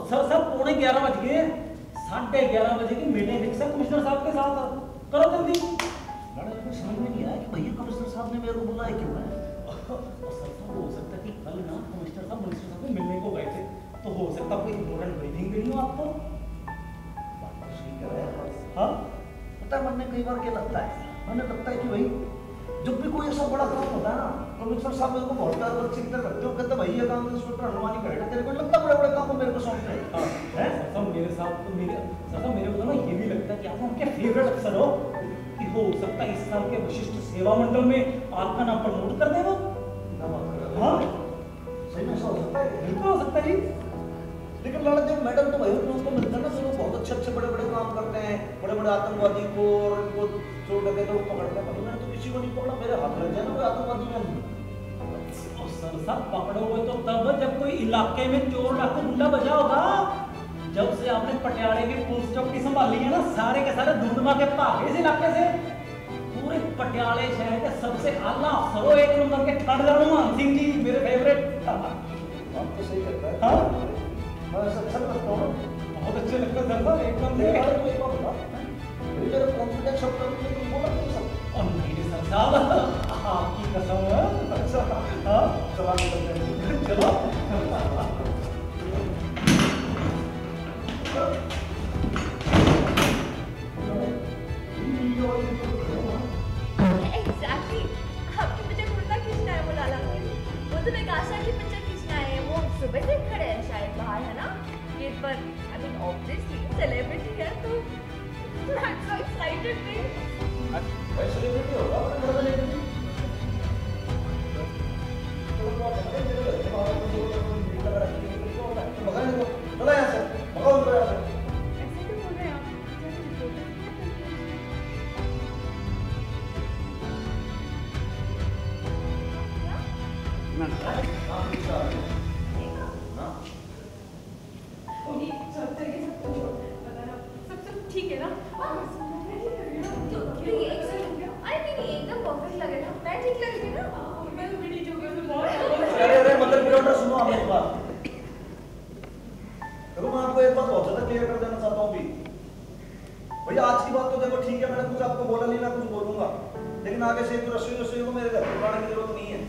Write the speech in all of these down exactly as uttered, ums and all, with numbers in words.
Sir sir पौने ग्यारह बज गए, साढ़े ग्यारह बजे की मीटिंग फिक्स है कमिश्नर साहब के साथ, करो जल्दी। मैडम को समझ में नहीं आया कि भैया कमिश्नर साहब ने मेरे को बुलाया क्यों है। सर साहब हो सकता है कि कल ना कमिश्नर साहब मिनिस्टर साहब को मिलने को गए थे, तो हो सकता है कोई इम्पोर्टेंट ब्रीफिंग देनी हो आपको। बात तो सही कह रहा है। हाँ पता है मैंने कई बार क्या लगता है, मैंने लगता है कि भाई जब भी कोई ऐसा बड़ा काम होता है ना, कमिश्नर साहब मेरे को बहुत प्यार बच्चे की तरह करते हो, कहते भाई ये काम इंस्पेक्टर हनुमानी करेगा, तेरे को लगता बड़े बड़े काम को मेरे को सौंपते हैं। हैं सर मेरे साथ तो मेरे सर साहब मेरे को ना ये भी लगता है कि आप उनके फेवरेट अफसर हो, कि हो सकता है इस साल के विशिष्ट सेवा मंडल में आपका नाम प्रमोट कर दे वो। हाँ सही में ऐसा हो सकता है, बिल्कुल हो सकता है जी। लेकिन लाला देव मैडम तो भाई उनको मिलता है ना, तो वो बहुत अच्छे अच्छे बड़े बड़े काम करते हैं, बड़े बड़े आतंकवादी को और इनको चोर डके तो पकड़ते हैं। मैंने तो किसी को नहीं पकड़ा, मेरे हाथ लग जाए ना कोई आतंकवादी में। सर साहब पकड़ोगे तो तब जब कोई इलाके में चोर डाकू गुंडा बजा होगा। जब से आपने पटियाले की पुलिस चौकी संभाली है ना, सारे के सारे धुंधमा के भागे इस इलाके से। पूरे पटियाले शहर के सबसे आला अफसर हो, एक नंबर के ठाणेदार हनुमान सिंह जी मेरे फेवरेट। आप तो सही कहता है। हाँ मैं ऐसा अच्छा लगता हूँ, बहुत अच्छे लगते हैं सर साहब एकदम से। मेरे को एक बात बता, मेरे कॉन्फिडेंस शब्द में तुम बोला नहीं सब। और नहीं सर साहब आपकी कसम है। अच्छा हाँ चला निकलते हैं, चलो। एग्जैक्टली आपकी पिक्चर कुर्ता खींचना है वो लाला को, वो तो एक आशा की पिक्चर खींचना है, वो सुबह से खड़े हैं शायद बाहर है ना ये, पर आई मीन ऑब्वियसली सेलिब्रिटी है तो I am so excited thing. भाई सेलिब्रिटी होगा अपने घर में लेके चला यहाँ से भगाओ उनको यहाँ से। ऐसे क्यों बोल रहे हैं आप? ठीक है ना? एकदम परफेक्ट लगे ना, मैं ठीक लग रही ना? मैं तो मेरी जो अरे अरे मतलब पिरोटा सुनो आप एक बात। देखो मैं आपको एक बात बहुत ज्यादा क्लियर कर देना चाहता हूँ भी। भैया आज की बात तो देखो ठीक है, मैंने कुछ आपको बोला नहीं, मैं कुछ बोलूंगा, लेकिन आगे से कोई रसोई रसोई को मेरे घर पे लाने की जरूरत नहीं है।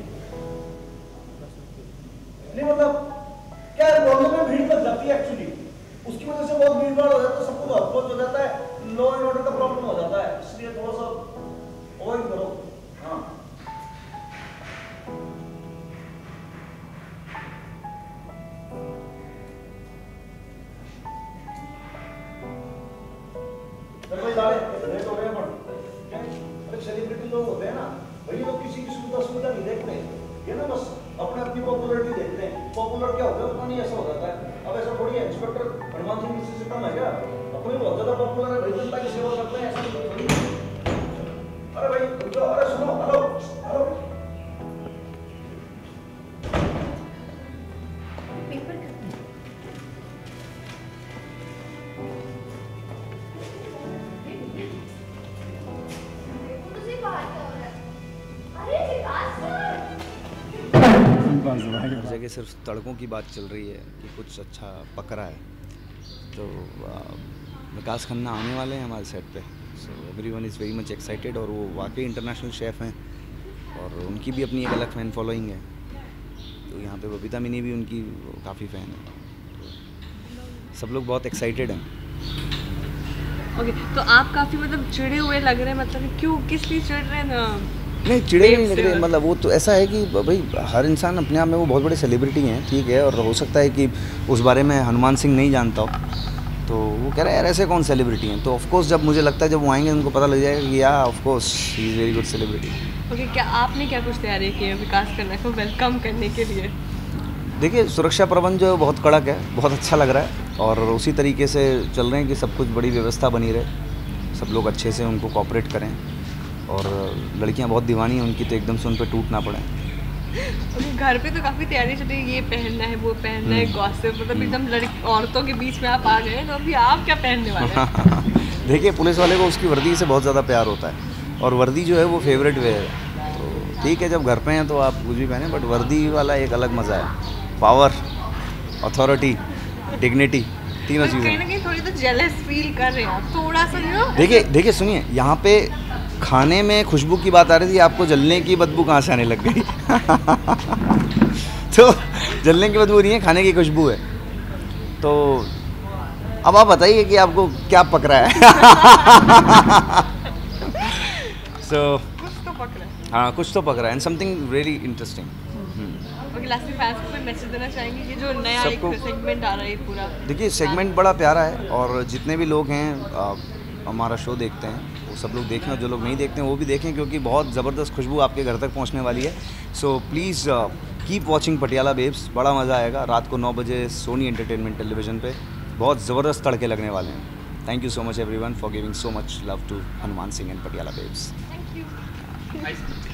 नहीं मतलब क्या है, मोहल्ले में भीड़ लग जाती है एक्चुअली, उसकी वजह से बहुत भीड़ भाड़ हो जाता है, सब कुछ अफकोर्स हो जाता है, लॉ एंड ऑर्डर का प्रॉब्लम हो जाता है, इसलिए थोड़ा सा अवॉइड करो। हाँ लेट हो रहे हैं क्या? अरे सेलिब्रिटी लोग होते हैं ना, वही लोग किसी की सुविधा सुविधा नहीं देखते, ये ना बस अपने अपनी पॉपुलरिटी देखते हैं। पॉपुलर क्या होता है पता नहीं, ऐसा हो जाता है। अब ऐसा थोड़ी है, इंस्पेक्टर हनुमान सिंह किसी से कम है क्या? अपने बहुत ज्यादा पॉपुलर है भाई, जनता की सेवा करते हैं, ऐसा थोड़ी है। अरे भाई रुको, अरे सुनो, हेलो हेलो पेपर हर जगह सिर्फ तड़कों की बात चल रही है कि कुछ अच्छा पक रहा है, तो विकास खन्ना आने वाले हैं हमारे सेट पे, so everyone is very much excited. और वो वाकई इंटरनेशनल शेफ़ हैं और उनकी भी अपनी एक अलग फ़ैन फॉलोइंग है, तो यहाँ पे बबीता मिनी भी उनकी काफ़ी फ़ैन है, तो सब लोग बहुत एक्साइटेड हैं। ओके okay, तो आप काफ़ी मतलब चिड़े हुए लग रहे हैं, मतलब क्यों, किस लिए चिड़ रहे हैं ना? नहीं चिड़े नहीं लग रहे, मतलब वो तो ऐसा है कि भाई हर इंसान अपने आप में वो बहुत बड़े सेलिब्रिटी हैं, ठीक है, और हो सकता है कि उस बारे में हनुमान सिंह नहीं जानता हो, तो वो कह रहा है यार ऐसे कौन सेलिब्रिटी हैं, तो ऑफकोर्स जब मुझे लगता है जब वो आएंगे उनको पता लग जाएगा कि या of course he is very good celebrity. Okay, क्या आपने क्या कुछ तैयारी की है विकास खन्ना को वेलकम करने के लिए? देखिए सुरक्षा प्रबंध जो है बहुत कड़क है, बहुत अच्छा लग रहा है, और उसी तरीके से चल रहे हैं कि सब कुछ बड़ी व्यवस्था बनी रहे, सब लोग अच्छे से उनको कोऑपरेट करें, और लड़कियां बहुत दीवानी हैं उनकी, तो एकदम से उन पर टूट ना पड़े। घर पे तो काफ़ी तैयारी चल रही है, ये पहनना है वो पहनना है, गॉसिप, मतलब एकदम लड़की औरतों के बीच में आप आ गए, तो अभी आप क्या पहनने वाले हैं? देखिए पुलिस वाले को उसकी वर्दी से बहुत ज़्यादा प्यार होता है, और वर्दी जो है वो फेवरेट वेयर है, तो ठीक है जब घर पे हैं तो आप कुछ भी पहने, बट वर्दी वाला एक अलग मज़ा है, पावर, अथॉरिटी, डिग्निटी, तीनों कहीं चीज़ें। ना कहीं थोड़ी तो जेलस फील कर रहे हैं आप, थोड़ा सा यू नो। देखिए देखिए सुनिए, यहाँ पे खाने में खुशबू की बात आ रही थी, आपको जलने की बदबू कहाँ से आने लग गई? तो जलने की बदबू नहीं है, खाने की खुशबू है। तो अब आप बताइए कि आपको क्या पक रहा है? सो कुछ तो पक रहा है। हाँ, कुछ तो पक रहा है, एंड समथिंग रियली इंटरेस्टिंग। और क्लासिक फैंस को कोई मैसेज देना चाहेंगे कि जो नया एक सबको- सेगमेंट आ रहा है पूरा? देखिए सेगमेंट बड़ा प्यारा है, और जितने भी लोग हैं आ, हमारा शो देखते हैं वो सब लोग देखें, और जो लोग नहीं देखते हैं वो भी देखें, क्योंकि बहुत ज़बरदस्त खुशबू आपके घर तक पहुंचने वाली है। So please keep watching Patiala babes, बड़ा मज़ा आएगा। रात को नौ बजे सोनी एंटरटेनमेंट टेलीविज़न पे बहुत ज़बरदस्त तड़के लगने वाले हैं। Thank you so much everyone for giving so much love to Hanuman Singh and Patiala babes. Thank you.